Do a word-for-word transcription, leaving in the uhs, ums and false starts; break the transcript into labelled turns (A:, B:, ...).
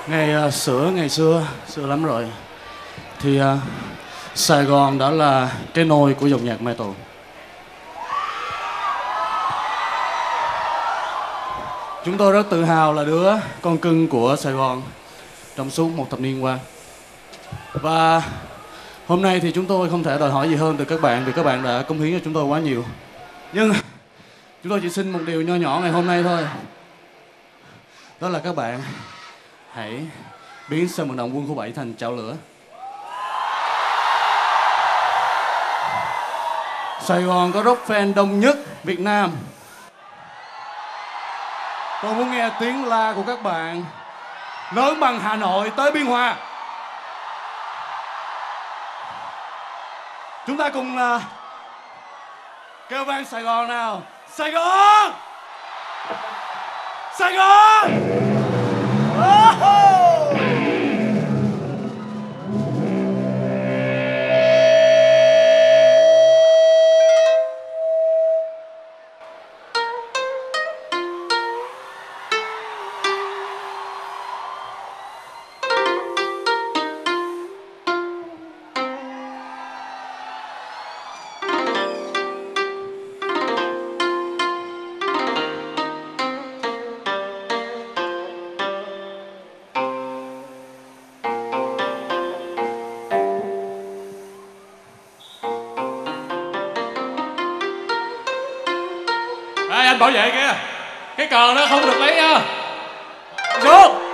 A: Ngày uh, xưa ngày xưa xưa lắm rồi thì uh, Sài Gòn đã là cái nôi của dòng nhạc metal. Chúng tôi rất tự hào là đứa con cưng của Sài Gòn trong suốt một thập niên qua. Và hôm nay thì chúng tôi không thể đòi hỏi gì hơn từ các bạn, vì các bạn đã cống hiến cho chúng tôi quá nhiều. Nhưng chúng tôi chỉ xin một điều nho nhỏ ngày hôm nay thôi. Đó là các bạn hãy biến sân vận động Quân khu bảy thành chảo lửa. Sài Gòn có rock fan đông nhất Việt Nam. Tôi muốn nghe tiếng la của các bạn lớn bằng Hà Nội tới Biên Hòa. Chúng ta cùng uh, kêu vang Sài Gòn nào. Sài Gòn! Sài Gòn! Oh!
B: Ê, anh bảo vệ kìa, cái cờ nó không được lấy nha. Xuống.